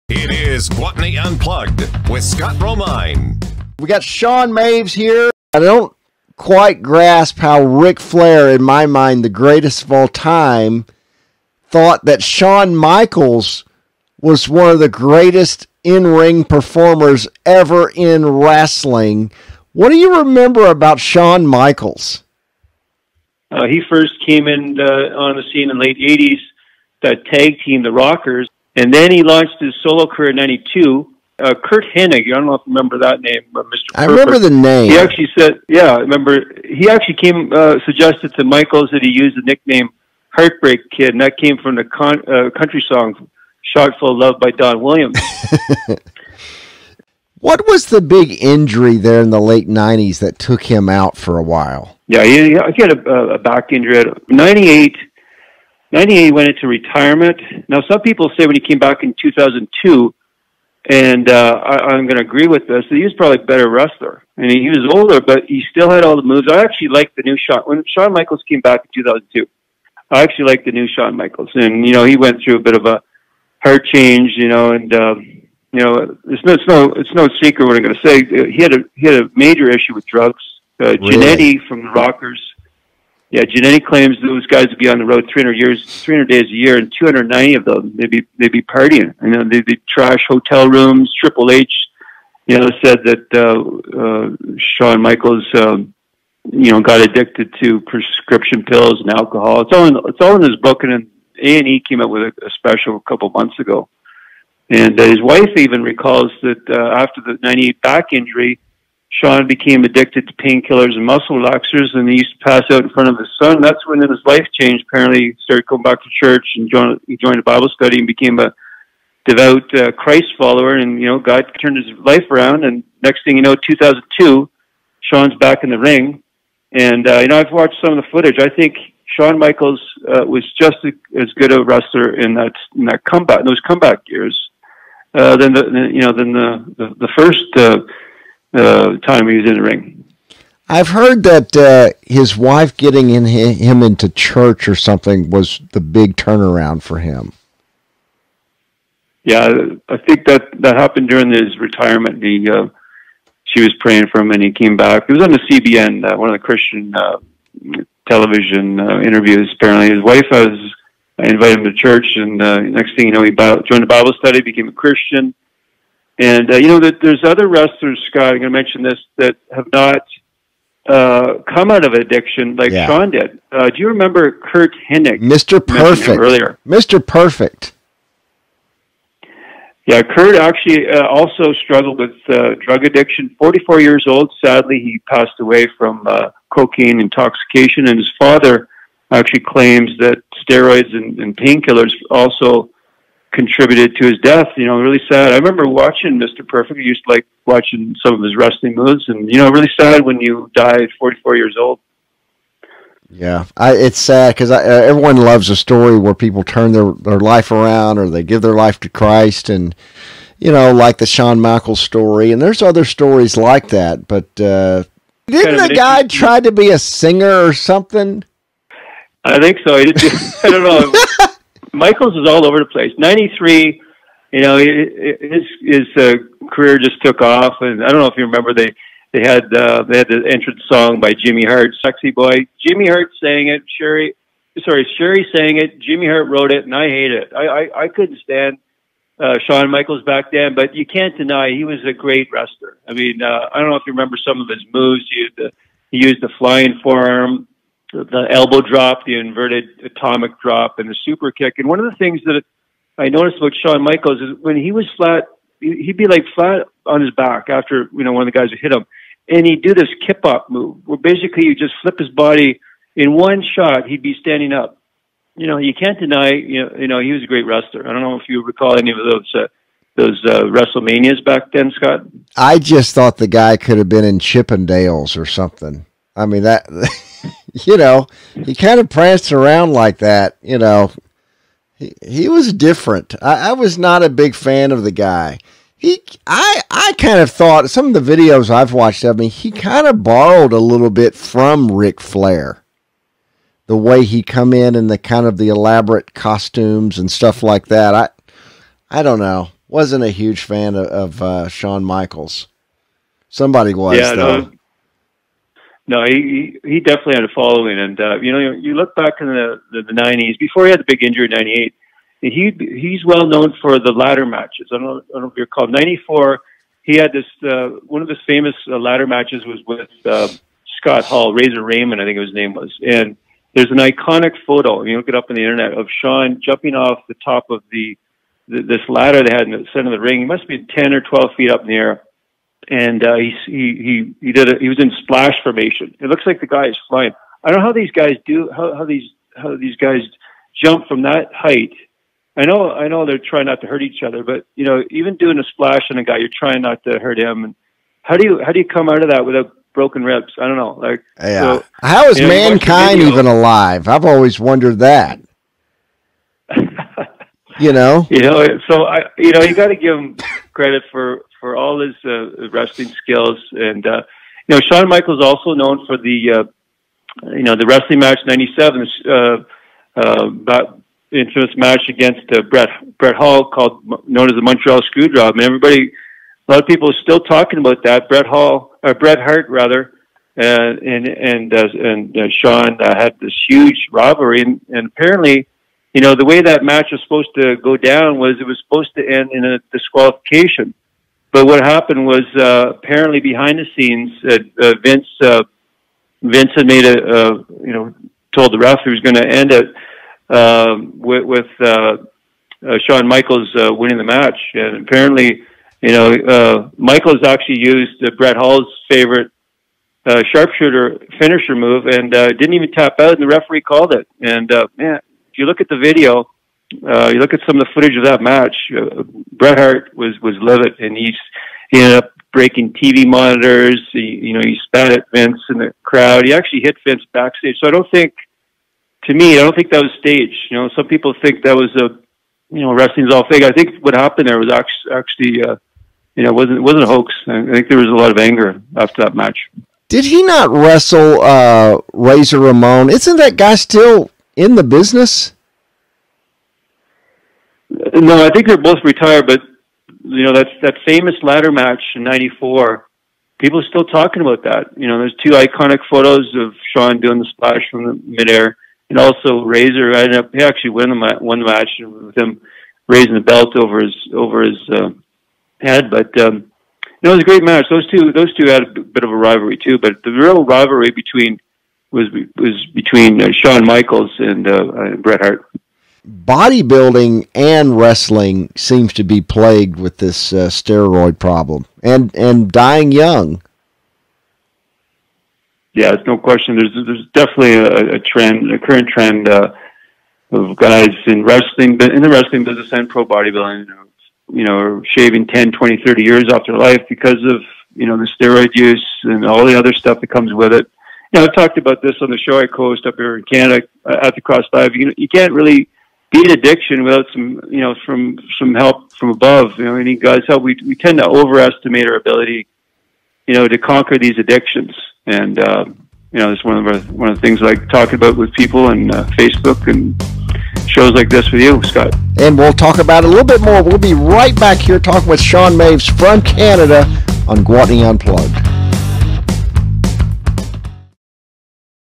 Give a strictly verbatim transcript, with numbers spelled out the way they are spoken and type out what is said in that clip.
It is Gluttony Unplugged with Scott Romine. We got Shawn Maves here. I don't quite grasp how Ric Flair, in my mind, the greatest of all time, thought that Shawn Michaels was one of the greatest in-ring performers ever in wrestling. What do you remember about Shawn Michaels? Uh, he first came in uh, on the scene in the late eighties, that tag team, the Rockers, and then he launched his solo career in ninety-two. Uh, Curt Hennig, I don't know if you remember that name, uh, Mister I remember the name. He actually said, yeah, I remember, he actually came, uh, suggested to Michaels that he use the nickname Heartbreak Kid, and that came from the con uh, country song Shot Full of Love by Don Williams. What was the big injury there in the late nineties that took him out for a while? Yeah, he, he had a, a back injury. At ninety-eight, ninety-eight, he went into retirement. Now, some people say when he came back in two thousand two, and uh, I, I'm going to agree with this, that he was probably a better wrestler. And he, he was older, but he still had all the moves. I actually liked the new Shawn. When Shawn Michaels came back in two thousand two, I actually liked the new Shawn Michaels. And, you know, he went through a bit of a heart change, you know, and, uh, you know, it's no, it's no, it's no secret what I'm going to say. He had a, he had a major issue with drugs. Uh, really? Jannetty from the Rockers. Yeah, Jannetty claims those guys would be on the road three hundred years, three hundred days a year, and two hundred ninety of them they'd be they'd be partying. You know, they'd be trash hotel rooms. Triple H, you know, said that uh, uh, Shawn Michaels, um, you know, got addicted to prescription pills and alcohol. It's all in, it's all in his book, and A and E came up with a, a special a couple months ago. And uh, his wife even recalls that uh, after the ninety-eight back injury, Shawn became addicted to painkillers and muscle relaxers, and he used to pass out in front of his son. That's when his life changed. Apparently, he started going back to church and joined, he joined a Bible study and became a devout uh, Christ follower. And, you know, God turned his life around. And next thing you know, two thousand two, Shawn's back in the ring. And, uh, you know, I've watched some of the footage. I think Shawn Michaels uh, was just as good a wrestler in that, in that comeback, in those comeback years, uh, than the, you know, than the, the, the first, uh, Uh, time he was in the ring. I've heard that uh, his wife getting in him into church or something was the big turnaround for him. Yeah, I think that that happened during his retirement. He, uh, she was praying for him, and he came back. It was on the C B N, uh, one of the Christian uh, television uh, interviews. Apparently, his wife was. I invited him to church, and uh, next thing you know, he joined a Bible study, became a Christian. And, uh, you know, that there's other wrestlers, Scott, I'm going to mention this, that have not uh, come out of addiction like yeah. Shawn did. Uh, do you remember Curt Hennig? Mister Perfect. Earlier. Mister Perfect. Yeah, Curt actually uh, also struggled with uh, drug addiction. forty-four years old, sadly, he passed away from uh, cocaine intoxication. And his father actually claims that steroids and, and painkillers also contributed to his death. You know, really sad. I remember watching Mister Perfect. I used to like watching some of his wrestling moves, and you know, really sad when you die at forty-four years old. Yeah, I, it's sad because uh, everyone loves a story where people turn their, their life around or they give their life to Christ, and you know, like the Shawn Michaels story, and there's other stories like that. But uh, didn't kind the guy try to be a singer or something? I think so. I, just, I don't know. Michaels is all over the place. ninety-three, you know, his his uh, career just took off, and I don't know if you remember they they had uh, they had the entrance song by Jimmy Hart, "Sexy Boy." Jimmy Hart sang it. Sherry, sorry, Sherry sang it. Jimmy Hart wrote it, and I hate it. I I, I couldn't stand uh, Shawn Michaels back then, but you can't deny he was a great wrestler. I mean, uh, I don't know if you remember some of his moves. He used the, he used the flying forearm, the elbow drop, the inverted atomic drop, and the super kick. And one of the things that I noticed about Shawn Michaels is when he was flat, he'd be like flat on his back after, you know, one of the guys would hit him. And he'd do this kip-up move where basically you just flip his body in one shot, he'd be standing up. You know, you can't deny, you know, you know he was a great wrestler. I don't know if you recall any of those uh, those uh, WrestleManias back then, Scott. I just thought the guy could have been in Chippendales or something. I mean, that... You know, he kind of pranced around like that. You know, he he was different. I, I was not a big fan of the guy. He, I, I kind of thought some of the videos I've watched of him, he kind of borrowed a little bit from Ric Flair. The way he come in and the kind of the elaborate costumes and stuff like that. I, I don't know. wasn't a huge fan of, of uh, Shawn Michaels. Somebody was, yeah, though. No, no he, he he definitely had a following. And, uh, you know, you look back in the, the, the nineties, before he had the big injury in ninety-eight, he he's well known for the ladder matches. I don't know, I don't know if you're called. ninety-four, he had this, uh, one of his famous uh, ladder matches was with uh, Scott Hall, Razor Raymond, I think his name was. And there's an iconic photo, you look it up on the internet, of Shawn jumping off the top of the, the this ladder they had in the center of the ring. He must be ten or twelve feet up in the air. And uh, he, he, he, he did a, he was in splash formation. It looks like the guy is flying. I don't know how these guys do, how, how these, how these guys jump from that height. I know, I know they're trying not to hurt each other, but you know, even doing a splash on a guy, you're trying not to hurt him. And how do you, how do you come out of that without broken ribs? I don't know. Like, yeah. So, how is you know, mankind even alive? I've always wondered that. you know, you know, so I, you know, you got to give him credit for, for all his uh, wrestling skills. And, uh, you know, Shawn Michaels also known for the, uh, you know, the wrestling match ninety-seven, uh, uh, about, infamous match against uh, Bret Bret Hall, called known as the Montreal screwjob, and everybody, a lot of people are still talking about that. Bret Hall, or Bret Hart rather, and and and uh, and uh, Shawn uh, had this huge rivalry, and, and apparently, you know, the way that match was supposed to go down was it was supposed to end in a disqualification, but what happened was uh, apparently behind the scenes, uh, uh, Vince uh, Vince had made a uh, you know told the ref he was going to end it. Um, with, with uh, uh, Shawn Michaels uh, winning the match, and apparently, you know, uh, Michaels actually used uh, Bret Hall's favorite uh, sharpshooter finisher move, and uh, didn't even tap out, and the referee called it. And uh, man, if you look at the video, uh, you look at some of the footage of that match, uh, Bret Hart was was livid, and he's he ended up breaking T V monitors. He, you know, he spat at Vince in the crowd. He actually hit Vince backstage. So I don't think. To me, I don't think that was staged. You know, some people think that was a, you know, wrestling's all fake. I think what happened there was actually, actually uh, you know, it wasn't it wasn't a hoax. I think there was a lot of anger after that match. Did he not wrestle uh, Razor Ramon? Isn't that guy still in the business? No, I think they're both retired. But you know, that's that famous ladder match in ninety-four. People are still talking about that. You know, there's two iconic photos of Shawn doing the splash from the midair. And also Razor, I ended up, he actually won the, won the match with him raising the belt over his over his uh, head. But um, you know, it was a great match. Those two, those two had a bit of a rivalry too. But the real rivalry between was was between uh, Shawn Michaels and, uh, and Bret Hart. Bodybuilding and wrestling seems to be plagued with this uh, steroid problem, and and dying young. Yeah, it's no question. There's there's definitely a, a trend, a current trend uh, of guys in wrestling, in the wrestling business and pro bodybuilding, you know, you know, are shaving ten, twenty, thirty years off their life because of, you know, the steroid use and all the other stuff that comes with it. You know, I've talked about this on the show I host up here in Canada at the Cross Live. You know, you can't really beat addiction without some, you know, from some help from above. You know, any guys help. We we tend to overestimate our ability, you know, to conquer these addictions. And, uh, you know, it's one of our, one of the things I like talking about with people and uh, Facebook and shows like this with you, Scott. And we'll talk about it a little bit more. We'll be right back here talking with Shawn Maves from Canada on Gwatney Unplugged.